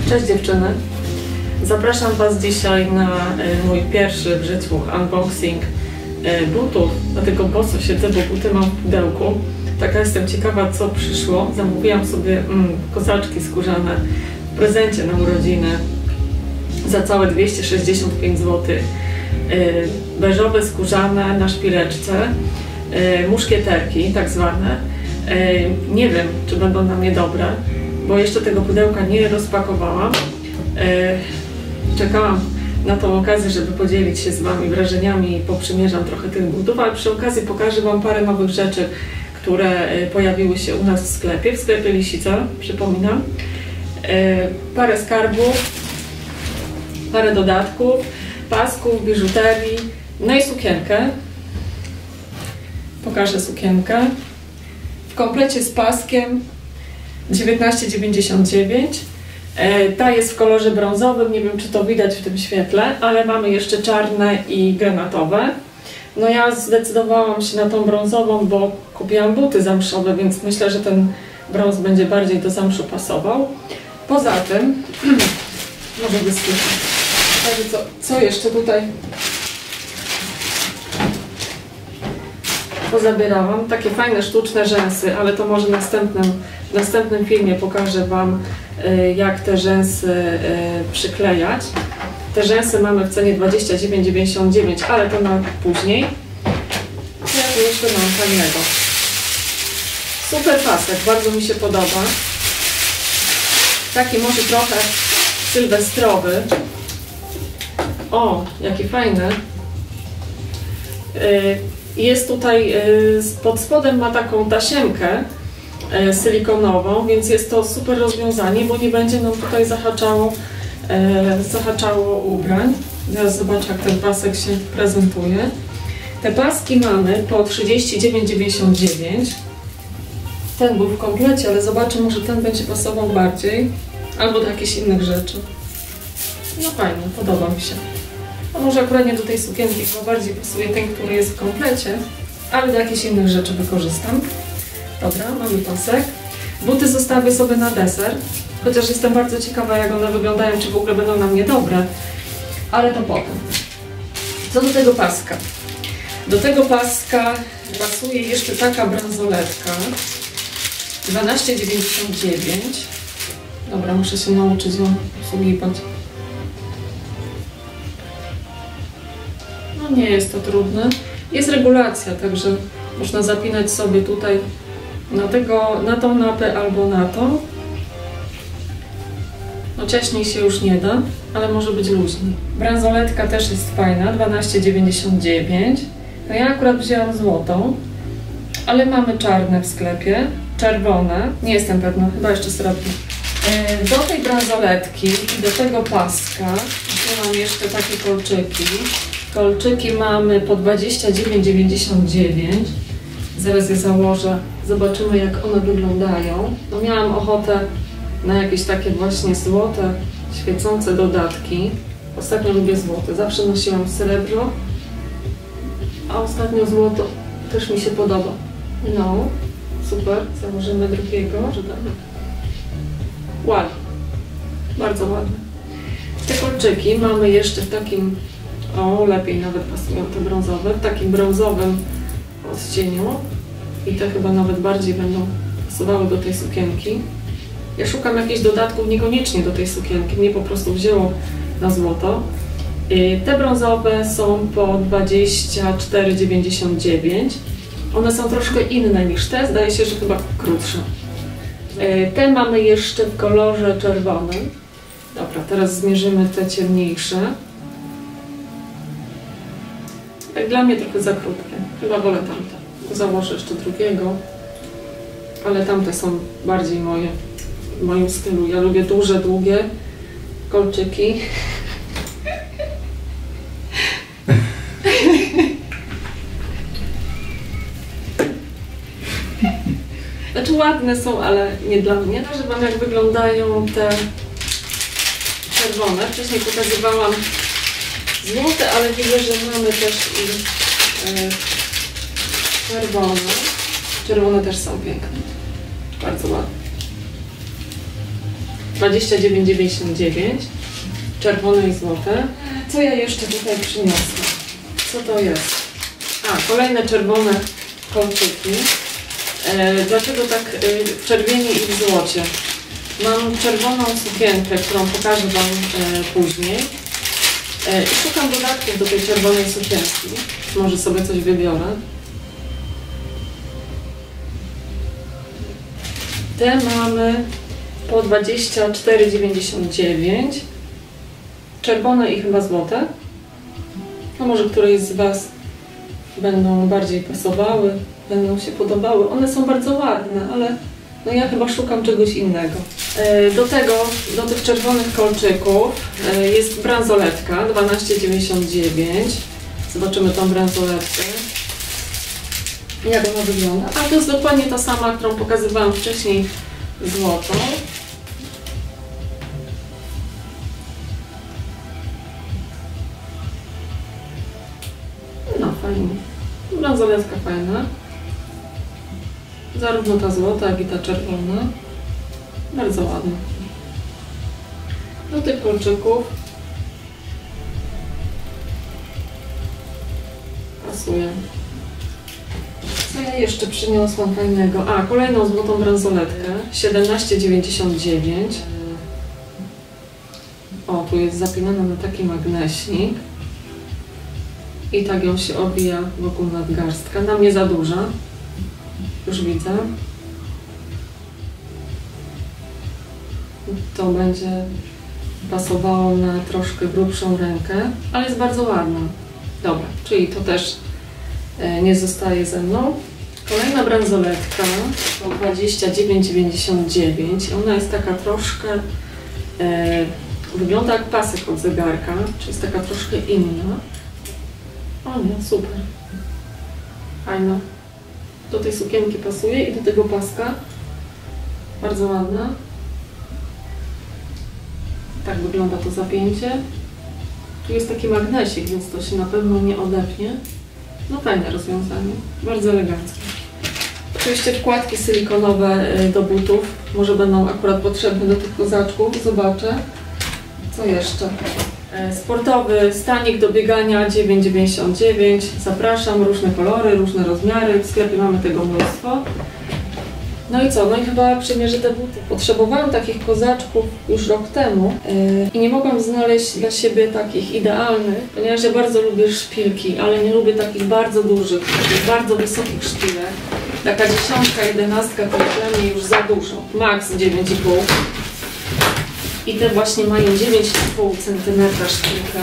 Cześć dziewczyny! Zapraszam Was dzisiaj na mój pierwszy w życiu unboxing butów, dlatego boso siedzę, bo buty mam w pudełku. Taka jestem ciekawa, co przyszło. Zamówiłam sobie kozaczki skórzane w prezencie na urodziny za całe 265 zł. Beżowe skórzane na szpileczce, muszkieterki tak zwane. Nie wiem, czy będą na mnie dobre, bo jeszcze tego pudełka nie rozpakowałam. Czekałam na tą okazję, żeby podzielić się z Wami wrażeniami i poprzymierzam trochę tych butów, ale przy okazji pokażę Wam parę nowych rzeczy, które pojawiły się u nas w sklepie Lisica, przypominam. Parę skarbów, parę dodatków, pasków, biżuterii, no i sukienkę. Pokażę sukienkę. W komplecie z paskiem 19,99. Ta jest w kolorze brązowym, nie wiem czy to widać w tym świetle, ale mamy jeszcze czarne i granatowe. No ja zdecydowałam się na tą brązową, bo kupiłam buty zamszowe, więc myślę, że ten brąz będzie bardziej do zamszu pasował. Poza tym, może wysłuchać, co jeszcze tutaj pozabierałam. Takie fajne sztuczne rzęsy, ale to może w następnym filmie pokażę Wam, jak te rzęsy przyklejać. Te rzęsy mamy w cenie 29,99, ale to na później. Ja tu jeszcze mam fajnego. Super pasek, bardzo mi się podoba. Taki może trochę sylwestrowy. O, jaki fajny. Jest tutaj, pod spodem ma taką tasiemkę silikonową, więc jest to super rozwiązanie, bo nie będzie nam tutaj zahaczało ubrań. Zaraz zobaczę, jak ten pasek się prezentuje. Te paski mamy po 39,99. Ten był w komplecie, ale zobaczę, może ten będzie pasował bardziej. Albo do jakichś innych rzeczy. No fajnie, podoba mi się. A może akurat nie do tej sukienki, bo bardziej pasuje ten, który jest w komplecie, ale do jakichś innych rzeczy wykorzystam. Dobra, mamy pasek. Buty zostawię sobie na deser, chociaż jestem bardzo ciekawa, jak one wyglądają, czy w ogóle będą na mnie dobre, ale to potem. Co do tego paska? Do tego paska pasuje jeszcze taka bransoletka, 12,99. Dobra, muszę się nauczyć ją obsługiwać. No nie jest to trudne. Jest regulacja, także można zapinać sobie tutaj na tą napę albo na tą. No ciaśniej się już nie da, ale może być luźniej. Bransoletka też jest fajna, 12,99. No ja akurat wzięłam złotą, ale mamy czarne w sklepie, czerwone, nie jestem pewna, chyba jeszcze srebrne. Do tej bransoletki i do tego paska tu mam jeszcze takie kolczyki. Kolczyki mamy po 29,99. Zaraz je założę, zobaczymy, jak one wyglądają. No miałam ochotę na jakieś takie właśnie złote, świecące dodatki. Ostatnio lubię złote, zawsze nosiłam srebro, a ostatnio złoto też mi się podoba. No, super, założymy drugiego. Ładnie, bardzo ładne. Te kolczyki mamy jeszcze w takim, o lepiej nawet pasują te brązowe, w takim brązowym odcieniu i te chyba nawet bardziej będą pasowały do tej sukienki. Ja szukam jakichś dodatków niekoniecznie do tej sukienki, mnie po prostu wzięło na złoto. Te brązowe są po 24,99. One są troszkę inne niż te, zdaje się, że chyba krótsze. Te mamy jeszcze w kolorze czerwonym. Dobra, teraz zmierzymy te ciemniejsze. Jak dla mnie trochę za krótkie. Chyba wolę tamte. Założę jeszcze drugiego. Ale tamte są bardziej w moim stylu. Ja lubię duże, długie kolczyki. Znaczy ładne są, ale nie dla mnie. Pokażę Wam, jak wyglądają te czerwone. Wcześniej pokazywałam złote, ale widzę, że mamy też i czerwone. Czerwone też są piękne. Bardzo ładne. 29,99. Czerwone i złote. Co ja jeszcze tutaj przyniosłam? Co to jest? A, kolejne czerwone kolczyki. Dlaczego tak w czerwieni i w złocie? Mam czerwoną sukienkę, którą pokażę Wam później. I szukam dodatków do tej czerwonej sukienki. Może sobie coś wybiorę. Te mamy po 24,99. Czerwone i chyba złote. No może któreś z Was będą bardziej pasowały, będą się podobały. One są bardzo ładne, ale no ja chyba szukam czegoś innego. Do tych czerwonych kolczyków jest bransoletka 12,99. Zobaczymy tą bransoletkę. Jak ona wygląda? A to jest dokładnie ta sama, którą pokazywałam wcześniej, złotą. No fajnie. Bransoletka fajna. Zarówno ta złota, jak i ta czerwona. Bardzo ładna. Do tych kolczyków pasuje. Co ja jeszcze przyniosłam fajnego? A, kolejną złotą bransoletkę. 17,99. O, tu jest zapinana na taki magnesik. I tak ją się obija wokół nadgarstka. Na mnie za duża. Już widzę. To będzie pasowało na troszkę grubszą rękę, ale jest bardzo ładna. Dobra, czyli to też nie zostaje ze mną. Kolejna bransoletka to 29,99. Ona jest taka troszkę, wygląda jak pasek od zegarka, czyli jest taka troszkę inna. O nie, super. Fajna. Do tej sukienki pasuje i do tego paska. Bardzo ładna. Tak wygląda to zapięcie. Tu jest taki magnesik, więc to się na pewno nie odepnie. No fajne rozwiązanie. Bardzo eleganckie. Oczywiście wkładki silikonowe do butów. Może będą akurat potrzebne do tych kozaczków. Zobaczę. Co jeszcze? Sportowy stanik do biegania 9,99. Zapraszam, różne kolory, różne rozmiary. W sklepie mamy tego mnóstwo. No i co? No i chyba przymierzę te buty. Potrzebowałam takich kozaczków już rok temu i nie mogłam znaleźć dla siebie takich idealnych, ponieważ ja bardzo lubię szpilki, ale nie lubię takich bardzo dużych, takich bardzo wysokich szpilek. Taka 10, 11 to jest dla mnie już za dużo. Max 9,5. I te właśnie mają 9,5 cm szpilkę.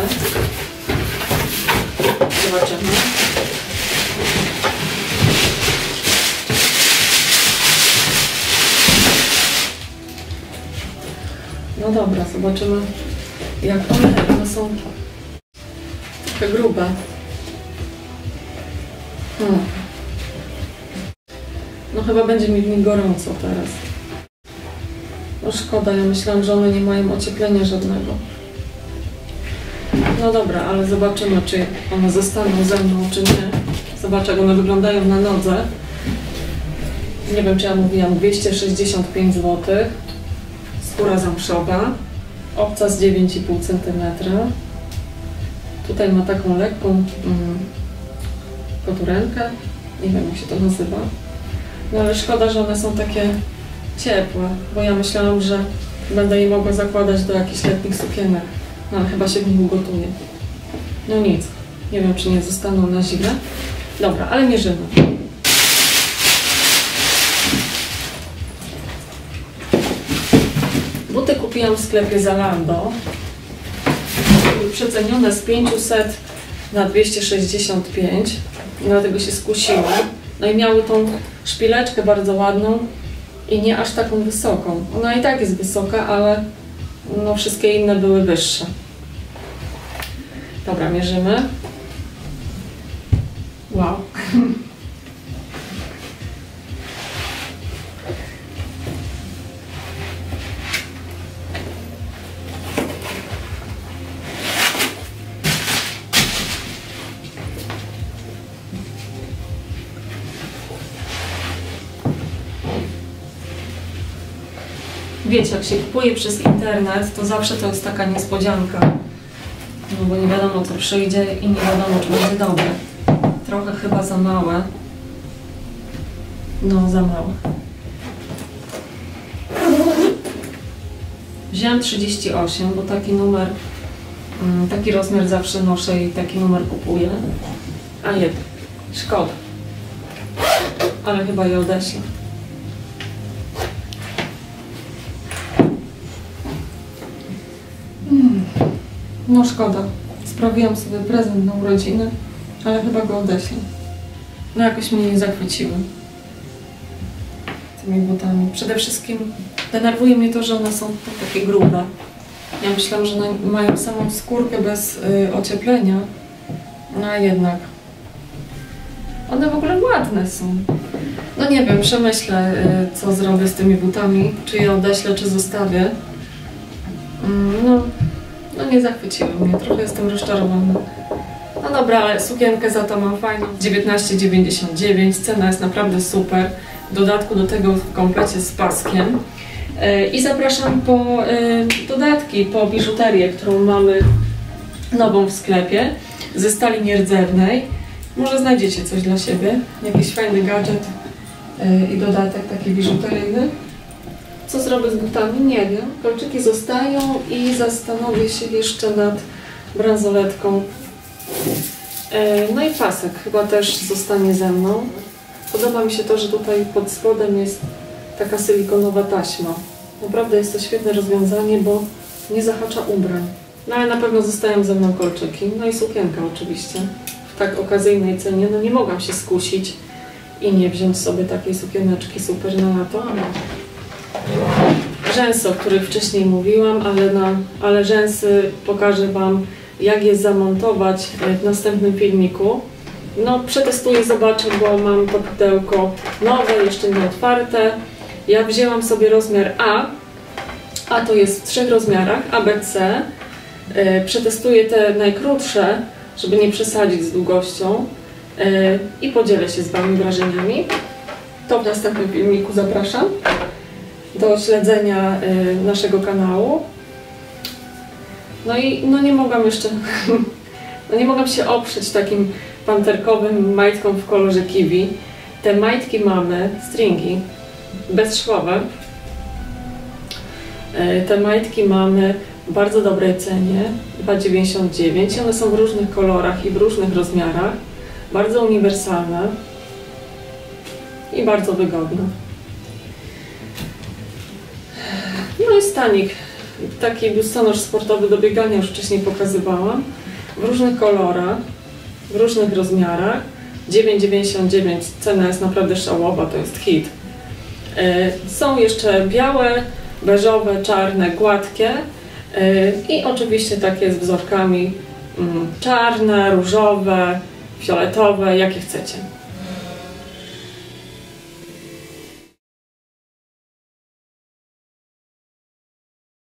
Zobaczymy. No dobra, zobaczymy jak one są trochę grube. No chyba będzie mi w nich gorąco teraz. No szkoda, ja myślałam, że one nie mają ocieplenia żadnego. No dobra, ale zobaczymy, czy one zostaną ze mną, czy nie. Zobaczę, jak one wyglądają na nodze. Nie wiem, czy ja mówiłam, 265 zł. Skóra zamszowa. Obca z 9,5 cm. Tutaj ma taką lekką koturenkę. Nie wiem, jak się to nazywa. No ale szkoda, że one są takie ciepłe, bo ja myślałam, że będę je mogła zakładać do jakichś letnich sukienek. No ale chyba się w nich ugotuje. No nic. Nie wiem, czy nie zostaną na zimę. Dobra, ale mierzymy. Buty kupiłam w sklepie Zalando. Były przecenione z 500 na 265. Dlatego się skusiłam. No i miały tą szpileczkę bardzo ładną i nie aż taką wysoką. Ona i tak jest wysoka, ale no wszystkie inne były wyższe. Dobra, mierzymy. Wow. wiecie, jak się kupuje przez internet, to zawsze to jest taka niespodzianka. No bo nie wiadomo, co przyjdzie i nie wiadomo, czy będzie dobre. Trochę chyba za małe. No, za małe. Wziąłem 38, bo taki numer, taki rozmiar zawsze noszę i taki numer kupuję. A nie, szkoda. Ale chyba je odeślę. No szkoda. Sprawiłam sobie prezent na urodziny, ale chyba go odeślę. No jakoś mnie nie zachwyciły tymi butami. Przede wszystkim denerwuje mnie to, że one są takie grube. Ja myślałam, że mają samą skórkę bez ocieplenia, no a jednak one w ogóle ładne są. No nie wiem, przemyślę, co zrobię z tymi butami, czy je odeślę, czy zostawię. No nie zachwyciły mnie, trochę jestem rozczarowana. No dobra, ale sukienkę za to mam fajną. 19,99, cena jest naprawdę super. W dodatku do tego w komplecie z paskiem. I zapraszam po dodatki, po biżuterię, którą mamy nową w sklepie, ze stali nierdzewnej. Może znajdziecie coś dla siebie, jakiś fajny gadżet i dodatek taki biżuteryjny. Co zrobię z butami? Nie wiem. Kolczyki zostają i zastanowię się jeszcze nad bransoletką. No i pasek chyba też zostanie ze mną. Podoba mi się to, że tutaj pod spodem jest taka silikonowa taśma. Naprawdę jest to świetne rozwiązanie, bo nie zahacza ubrań. No ale na pewno zostają ze mną kolczyki. No i sukienka oczywiście. W tak okazyjnej cenie. No nie mogłam się skusić i nie wziąć sobie takiej sukieneczki super na lato. Rzęsy, o których wcześniej mówiłam, ale rzęsy pokażę Wam, jak je zamontować w następnym filmiku. No przetestuję, zobaczę, bo mam to pudełko nowe, jeszcze nie otwarte. Ja wzięłam sobie rozmiar A to jest w 3 rozmiarach, A, B, C. Przetestuję te najkrótsze, żeby nie przesadzić z długością i podzielę się z Wami wrażeniami. To w następnym filmiku zapraszam do śledzenia naszego kanału. No i nie mogłam jeszcze nie mogłam się oprzeć takim panterkowym majtkom w kolorze kiwi. Te majtki mamy, stringi, bezszwowe. Te majtki mamy w bardzo dobrej cenie, 2,99. One są w różnych kolorach i w różnych rozmiarach. Bardzo uniwersalne i bardzo wygodne. No i stanik, taki biustonosz sportowy do biegania, już wcześniej pokazywałam, w różnych kolorach, w różnych rozmiarach, 9,99, cena jest naprawdę szałowa, to jest hit. Są jeszcze białe, beżowe, czarne, gładkie i oczywiście takie z wzorkami czarne, różowe, fioletowe, jakie chcecie.